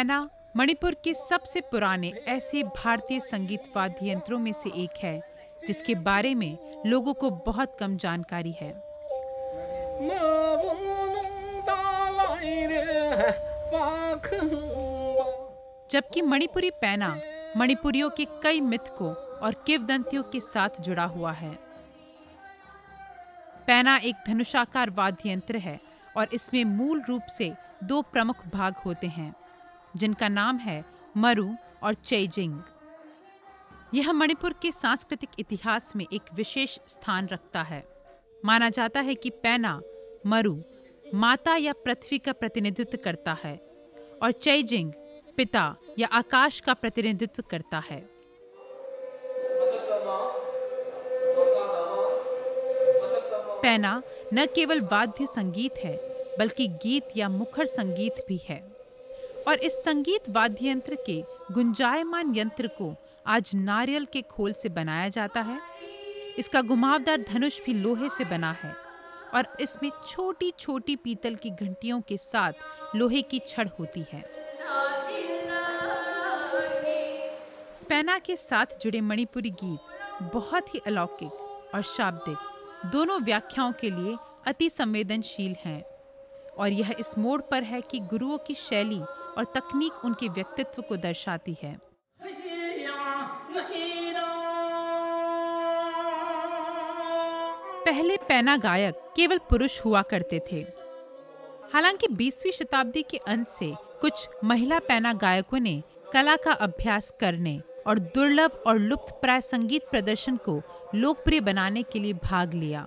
पैना मणिपुर के सबसे पुराने ऐसे भारतीय संगीत वाद्य यंत्रों में से एक है जिसके बारे में लोगों को बहुत कम जानकारी है। जबकि मणिपुरी पैना मणिपुरियों के कई मिथकों और किंवदंतियों के साथ जुड़ा हुआ है। पैना एक धनुषाकार वाद्य यंत्र है और इसमें मूल रूप से दो प्रमुख भाग होते हैं जिनका नाम है मरु और चेजिंग। यह मणिपुर के सांस्कृतिक इतिहास में एक विशेष स्थान रखता है। माना जाता है कि पैना मरु माता या पृथ्वी का प्रतिनिधित्व करता है और चेजिंग पिता या आकाश का प्रतिनिधित्व करता है। पैना न केवल वाद्य संगीत है बल्कि गीत या मुखर संगीत भी है और इस संगीत वाद्य यंत्र के गुंजायमान यंत्र को आज नारियल के खोल से बनाया जाता है। इसका घुमावदार धनुष भी लोहे से बना है और इसमें छोटी छोटी पीतल की घंटियों के साथ लोहे की छड़ होती है। पैना के साथ जुड़े मणिपुरी गीत बहुत ही अलौकिक और शाब्दिक दोनों व्याख्याओं के लिए अति संवेदनशील हैं और यह इस मोड़ पर है कि गुरुओं की शैली और तकनीक उनके व्यक्तित्व को दर्शाती है। पहले पैना गायक केवल पुरुष हुआ करते थे। हालांकि 20वीं शताब्दी के अंत से कुछ महिला पैना गायकों ने कला का अभ्यास करने और दुर्लभ और लुप्तप्राय संगीत प्रदर्शन को लोकप्रिय बनाने के लिए भाग लिया।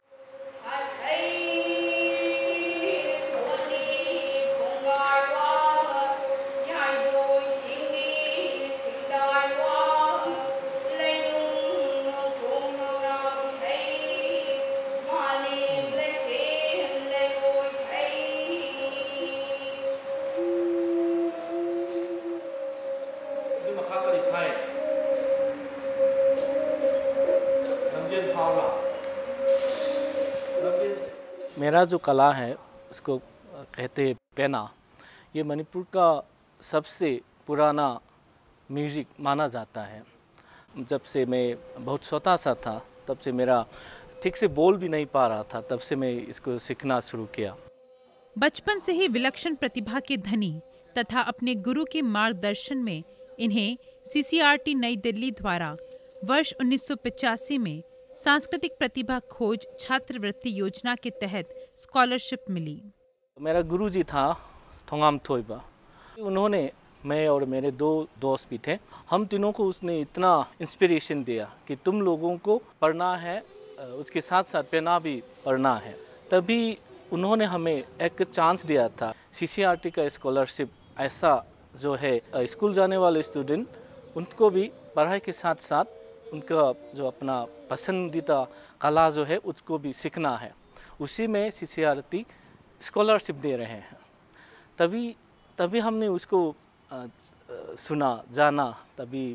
मेरा जो कला है उसको कहते हैं पैना। ये मणिपुर का सबसे पुराना म्यूजिक माना जाता है। जब से मैं बहुत छोटा सा था तब से मेरा ठीक से बोल भी नहीं पा रहा था, तब से मैं इसको सीखना शुरू किया। बचपन से ही विलक्षण प्रतिभा के धनी तथा अपने गुरु के मार्गदर्शन में इन्हें CCRT नई दिल्ली द्वारा वर्ष 1985 में सांस्कृतिक प्रतिभा खोज छात्रवृत्ति योजना के तहत स्कॉलरशिप मिली। मेरा गुरुजी था थोंगाम थोइबा। उन्होंने, मैं और मेरे दो दोस्त भी थे, हम तीनों को उसने इतना इंस्पिरेशन दिया कि तुम लोगों को पढ़ना है, उसके साथ साथ पैना भी पढ़ना है। तभी उन्होंने हमें एक चांस दिया था। CCRT का स्कॉलरशिप ऐसा जो है, स्कूल जाने वाले स्टूडेंट उनको भी पढ़ाई के साथ साथ उनका जो अपना पसंदीदा कला जो है उसको भी सीखना है। उसी में CCRT स्कॉलरशिप दे रहे हैं। तभी हमने उसको सुना, जाना। तभी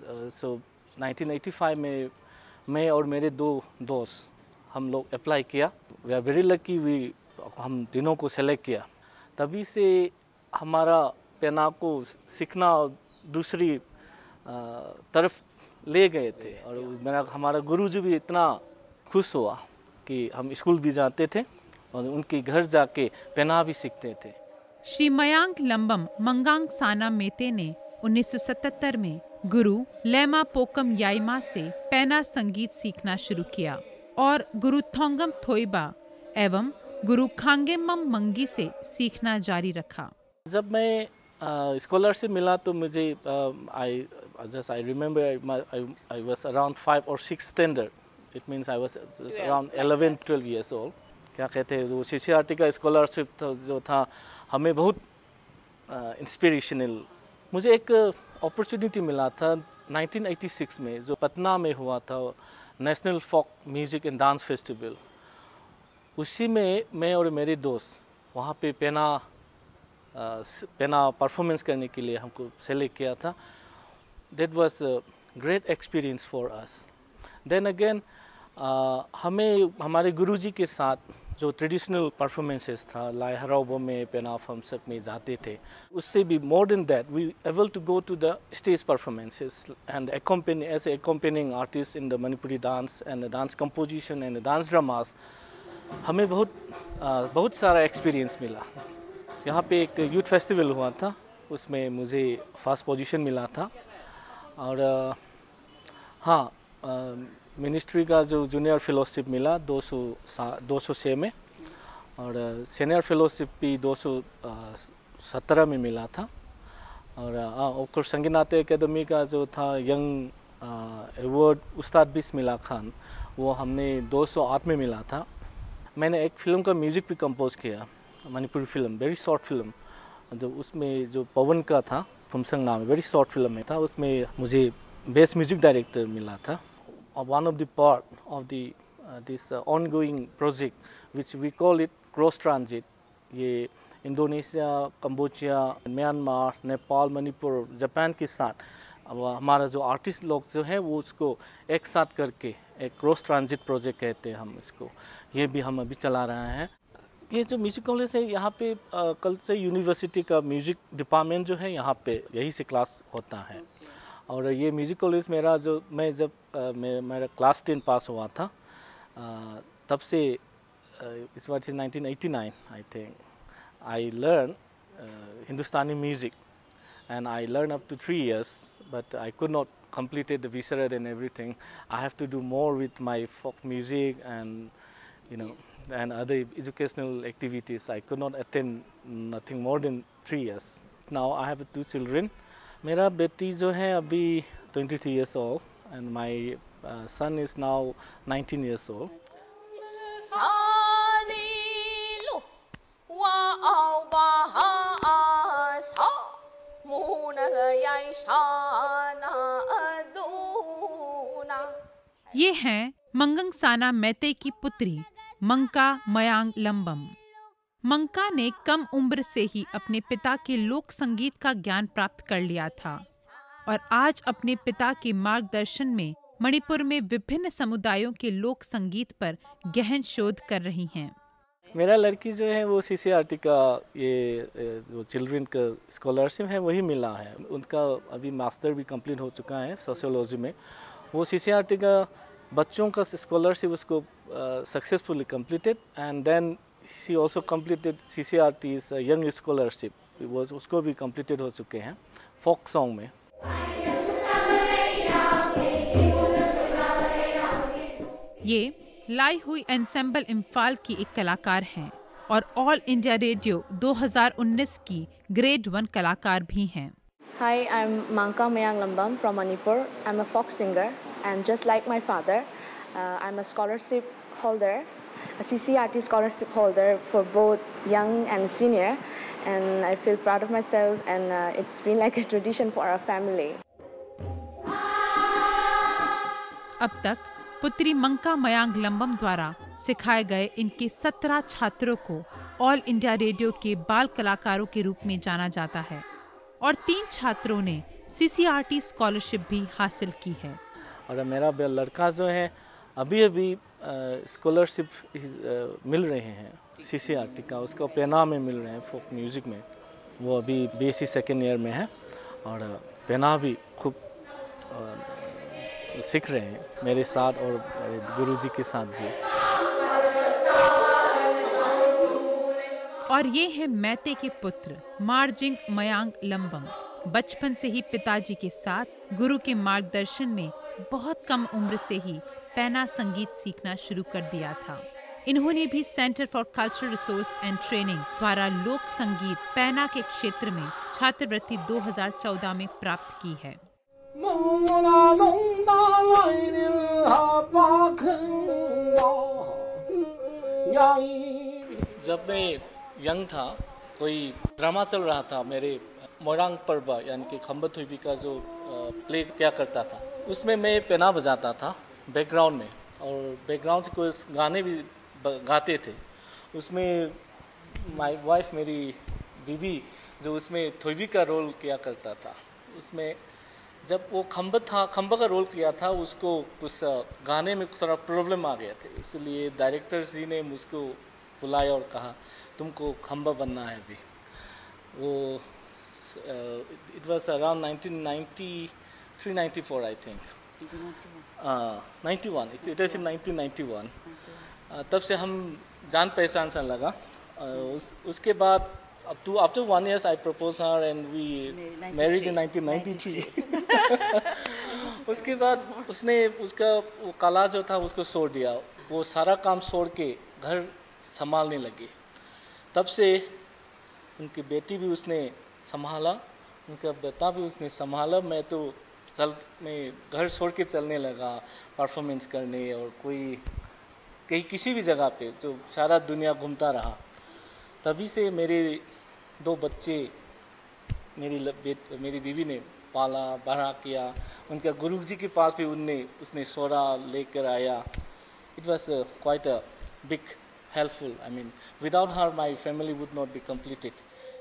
1985 में मैं और मेरे दो दोस्त हम लोग अप्लाई किया। वी आर वेरी लकी, हम तीनों को सेलेक्ट किया। तभी से हमारा पैना को सीखना दूसरी तरफ ले गए थे और हमारा गुरुजी भी इतना खुश हुआ कि हम स्कूल भी जाते थे और उनके घर जाके पैना भी सीखते थे। श्री मयांक लंबम मंगांग साना मेते ने 1977 में गुरु लेमा पोकम याइमा से पैना संगीत सीखना शुरू किया और गुरु थोंगम थोइबा एवं गुरु खांगेमम मंगी से सीखना जारी रखा। जब मैं स्कॉलरशिप मिला तो मुझे I remember I was around 5 or 6 standard. It means I was around 11-12 years old. क्या कहते हैं, वो CCRT का स्कॉलरशिप जो था हमें बहुत इंस्पिरेशनल। मुझे एक अपॉर्चुनिटी मिला था 1986 में, जो पटना में हुआ था, national folk music and dance festival. उसी में मैं और मेरे दोस्त वहाँ पे पैना परफॉर्मेंस करने के लिए हमको सेलेक्ट किया था। That was a great experience for us. Then again, हमें हमारे गुरुजी के साथ जो ट्रेडिशनल परफॉर्मेंसेस था, लाई हराओबो में, पेना फमसक में जाते थे, उससे भी more than that we able to go to the stage performances and accompany as a accompanying artist in the Manipuri dance and the dance composition and the dance dramas. हमें बहुत सारा एक्सपीरियंस मिला। यहाँ पे एक यूथ फेस्टिवल हुआ था, उसमें मुझे फर्स्ट पोजीशन मिला था। और हाँ, मिनिस्ट्री का जो जूनियर फेलोशिप मिला 206 में, और सीनियर फेलोशिप भी 217 में मिला था। और ओकर संगीत नाट्य एकेडमी का जो था यंग अवार्ड उस्ताद बिस्मिल्लाह खान, वो हमने 208 में मिला था। मैंने एक फिल्म का म्यूज़िक भी कंपोज किया, Manipuri film, very short film, जो उसमें जो पवन का था, फुमसंग नाम, वेरी शॉर्ट फिल्म में था, उसमें मुझे बेस्ट म्यूजिक डायरेक्टर मिला था। One of the part of the this ongoing project which we call it cross transit, ये Indonesia, Cambodia, Myanmar, Nepal, Manipur, Japan के साथ अब हमारा जो आर्टिस्ट लोग जो है वो उसको एक साथ करके एक क्रॉस ट्रांजिट प्रोजेक्ट कहते हैं हम इसको, ये भी हम अभी चला रहे हैं। ये जो म्यूज़िक कॉलेज है यहाँ पे कल से यूनिवर्सिटी का म्यूज़िक डिपार्टमेंट जो है यहाँ पे यही से क्लास होता है। और ये म्यूज़िक कॉलेज मेरा जो मैं जब मेरा क्लास 10 पास हुआ था तब से इस बार 1989 I think I learn Hindustani music and I learned up to 3 years, but I could not complete the Visarad and everything. I have to do more with my folk music and and other educational activities. I could not attend nothing more than 3 years. Now I have 2 children. मेरा बेटी जो है अभी 23 years old and my son is now 19 years old. ये हैं मंगंग साना मैते की पुत्री मंका मयांग लंबम। मंका ने कम उम्र से ही अपने पिता के लोक संगीत का ज्ञान प्राप्त कर लिया था और आज अपने पिता के मार्गदर्शन में मणिपुर में विभिन्न समुदायों के लोक संगीत पर गहन शोध कर रही हैं। मेरा लड़की जो है वो CCRT का ये जो चिल्ड्रन का स्कॉलरशिप है वही मिला है। उनका अभी मास्टर भी कंप्लीट हो चुका है सोशियोलॉजी में। वो CCRT का बच्चों का स्कॉलरशिप उसको successfully completed and then she also completed CCRT's young scholarship, वो उसको भी कंप्लीटेड हो चुके हैं फोक सॉन्ग में। ये लाई हुई एंसेंबल इम्फाल की एक कलाकार हैं और ऑल इंडिया रेडियो 2019 की ग्रेड 1 कलाकार भी हैं। Hi, I'm Manka Mayang Lambam from Manipur. I'm a folk singer and just like my father, I'm a scholarship holder, a CCRT scholarship holder for both young and senior, and I feel proud of myself and it's been like a tradition for our family. अब तक पुत्री मंका मयांग लंबम द्वारा सिखाए गए इनके 17 छात्रों को all India radio के बाल कलाकारों के रूप में जाना जाता है और 3 छात्रों ने CCRT स्कॉलरशिप भी हासिल की है। और मेरा लड़का जो है अभी स्कॉलरशिप मिल रहे हैं CCRT का, उसको पेना में मिल रहे हैं फोक म्यूज़िक में। वो अभी BSc सेकेंड ईयर में है और पेना भी खूब सीख रहे हैं मेरे साथ और गुरुजी के साथ भी। और ये है मैते के पुत्र मार्जिंग मयांग लंबम। बचपन से ही पिताजी के साथ गुरु के मार्गदर्शन में बहुत कम उम्र से ही पैना संगीत सीखना शुरू कर दिया था। इन्होंने भी centre for cultural resource and training द्वारा लोक संगीत पैना के क्षेत्र में छात्रवृत्ति 2014 में प्राप्त की है। जब मैं यंग था कोई ड्रामा चल रहा था मेरे मोरांग पर्व यानी कि खम्बत हुई का जो प्ले क्या करता था, उसमें मैं पेना बजाता था बैकग्राउंड में और बैकग्राउंड से कोई गाने भी गाते थे। उसमें माय वाइफ मेरी बीबी जो उसमें थोबी का रोल किया करता था, उसमें जब वो खम्बा का रोल किया था उसको कुछ गाने में थोड़ा प्रॉब्लम आ गया था, इसलिए डायरेक्टर जी ने मुझको बुलाया और कहा तुमको खंबा बनना है अभी। वो it was around 1993-94 I think, 91, it is in 1991। तब से हम जान पहचान सा लगा। उसके बाद after 1 year I proposed her and we married in 1993। उसके बाद उसने उसका वो कला जो था उसको छोड़ दिया, वो सारा काम छोड़ के घर संभालने लगी। तब से उनकी बेटी भी उसने संभाला, उनका बेटा भी उसने संभाला। मैं तो मैं घर छोड़ के चलने लगा परफॉर्मेंस करने और कहीं किसी भी जगह पे, जो सारा दुनिया घूमता रहा। तभी से मेरे 2 बच्चे मेरी बीवी ने पाला बड़ा किया। उनका गुरुजी के पास भी उसने सोरा लेकर आया। It was quite a big helpful. I mean without her my family would not be completed.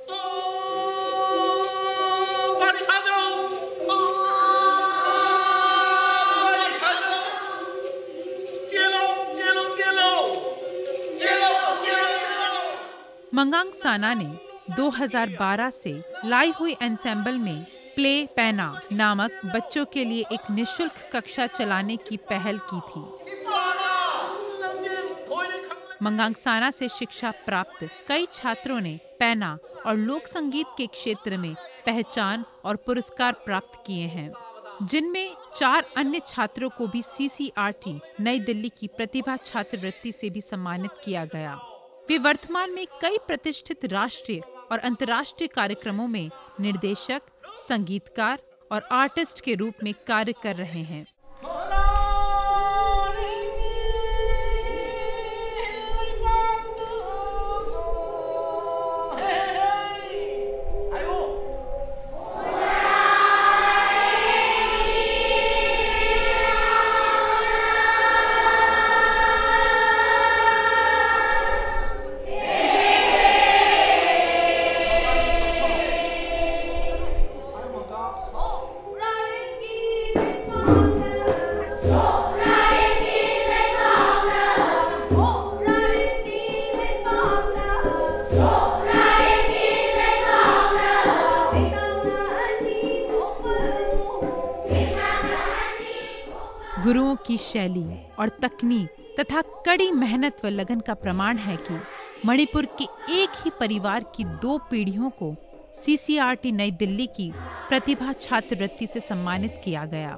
Mangang Sana ने 2012 से लाई हुई एंसेंबल में प्ले पैना नामक बच्चों के लिए एक निशुल्क कक्षा चलाने की पहल की थी। मंगांग साना से शिक्षा प्राप्त कई छात्रों ने पैना और लोक संगीत के क्षेत्र में पहचान और पुरस्कार प्राप्त किए हैं, जिनमें 4 अन्य छात्रों को भी CCRT नई दिल्ली की प्रतिभा छात्रवृत्ति से भी सम्मानित किया गया। वे वर्तमान में कई प्रतिष्ठित राष्ट्रीय और अंतर्राष्ट्रीय कार्यक्रमों में निर्देशक, संगीतकार और आर्टिस्ट के रूप में कार्य कर रहे हैं। गुरुओं की शैली और तकनीक तथा कड़ी मेहनत व लगन का प्रमाण है कि मणिपुर के एक ही परिवार की 2 पीढ़ियों को CCRT नई दिल्ली की प्रतिभा छात्रवृत्ति से सम्मानित किया गया।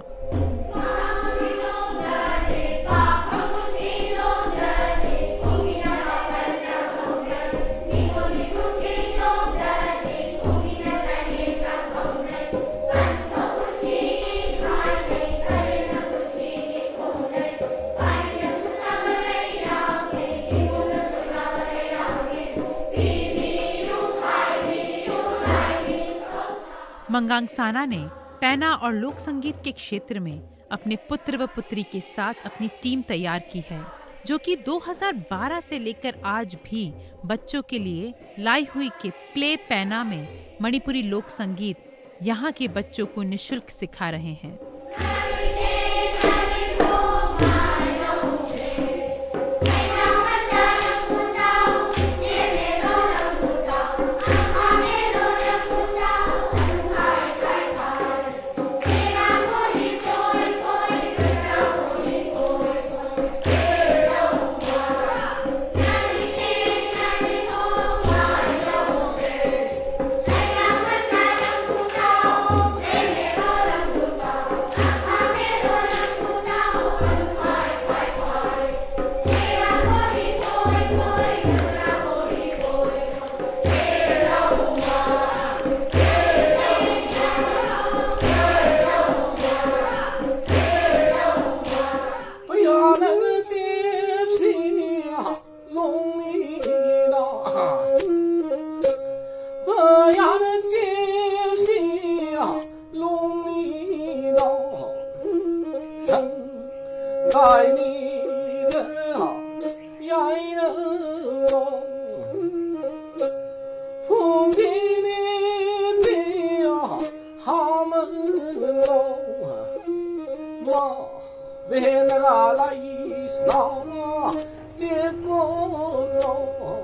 मंगांग साना ने पैना और लोक संगीत के क्षेत्र में अपने पुत्र व पुत्री के साथ अपनी टीम तैयार की है, जो कि 2012 से लेकर आज भी बच्चों के लिए लाई हुई के प्ले पैना में मणिपुरी लोक संगीत यहाँ के बच्चों को निःशुल्क सिखा रहे हैं। Venera la isla,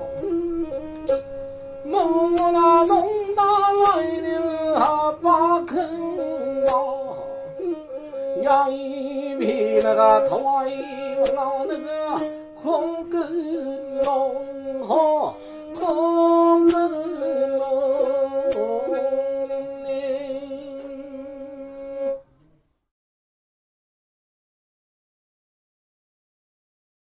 我那东大来的他把坑啊，养一匹那个头啊一老那个空跟龙哈。